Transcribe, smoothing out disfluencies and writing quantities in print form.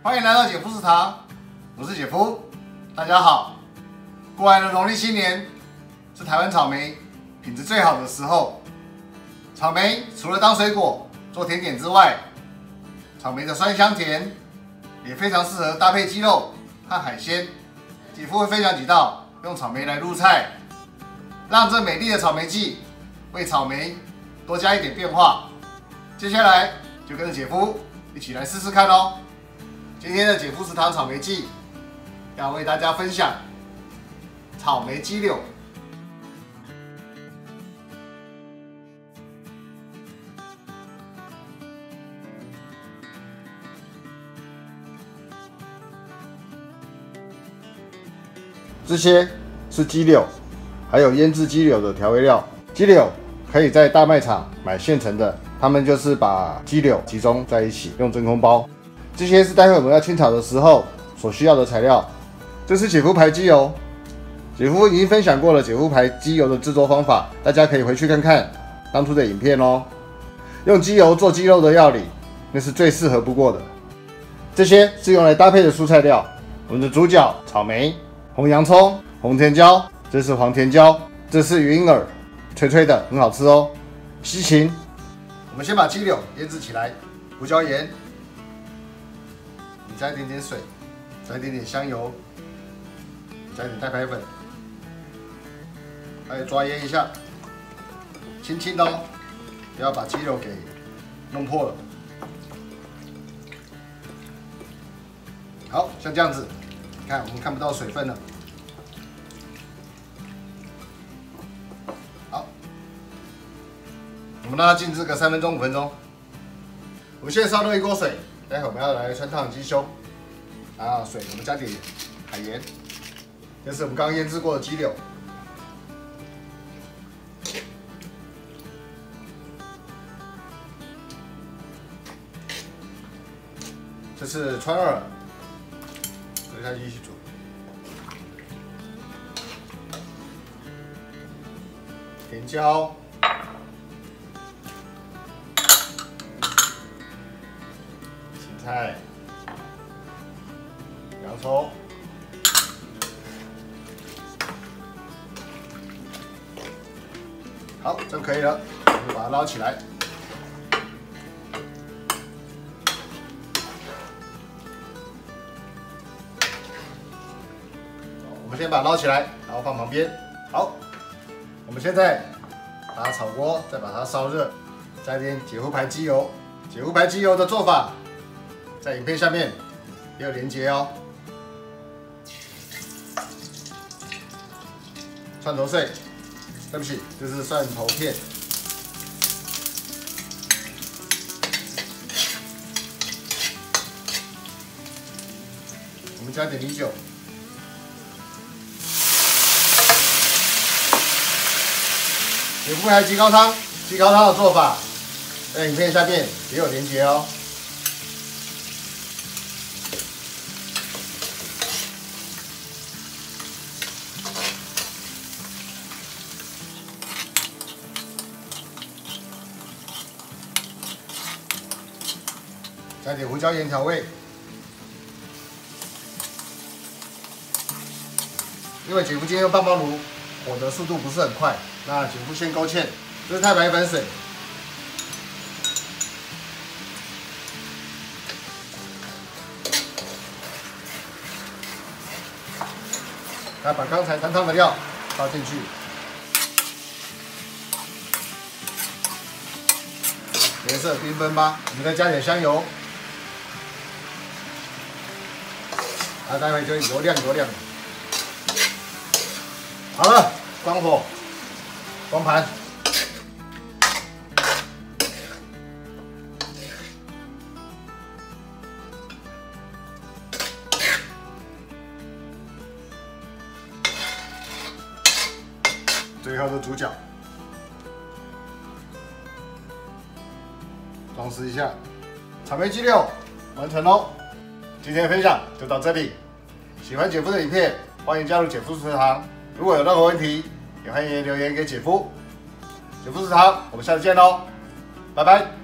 欢迎来到姐夫食堂，我是姐夫，大家好。过来的农历新年是台湾草莓品质最好的时候。草莓除了当水果做甜点之外，草莓的酸香甜也非常适合搭配鸡肉和海鲜。姐夫会分享几道用草莓来入菜，让这美丽的草莓季为草莓多加一点变化。接下来就跟着姐夫一起来试试看哦。今天的姐夫食堂草莓季要为大家分享草莓鸡柳。这些是鸡柳，还有腌制鸡柳的调味料。鸡柳可以在大卖场买现成的，他们就是把鸡柳集中在一起，用真空包。这些是待会我们要清炒的时候所需要的材料。这是姐夫牌鸡油，姐夫已经分享过了姐夫牌鸡油的制作方法，大家可以回去看看当初的影片哦。用鸡油做鸡肉的料理，那是最适合不过的。这些是用来搭配的蔬菜料，我们的主角草莓、红洋葱、红甜椒，这是黄甜椒，这是云耳，脆脆的，很好吃哦。西芹，我们先把鸡柳腌制起来，胡椒盐。加一点点水，加一点点香油，加一点太白粉，还有抓腌一下，轻轻的哦，不要把鸡肉给弄破了。好像这样子，你看我们看不到水分了。好，我们让它静置个3分钟5分钟。我们现在烧热一锅水。待会我们要来穿烫鸡胸，水我们加点海盐，这是我们刚刚腌制过的鸡柳，这是川耳，丢下去一起煮，甜椒。菜、洋葱，好，这样可以了，我们把它捞起来。我们先把它捞起来，然后放旁边。好，我们现在把它炒锅，再把它烧热，加一点姐夫牌鸡油。姐夫牌鸡油的做法，在影片下面也有连结哦。蒜头碎，对不起，这是蒜头片。我们加点米酒。姐夫牌鸡高汤，鸡高汤的做法在影片下面也有连结哦。加点胡椒盐调味，因为姐夫今天用棒棒炉，火的速度不是很快，那姐夫先勾芡，这是太白粉水，来把刚才汤汤的料倒进去，颜色缤纷吧，我们再加点香油。待会就油亮。好了，关火，关盘。最后的主角，装饰一下，草莓鸡柳完成喽。今天的分享就到这里。喜欢姐夫的影片，欢迎加入姐夫食堂。如果有任何问题，也欢迎留言给姐夫。姐夫食堂，我们下次见喽，拜拜。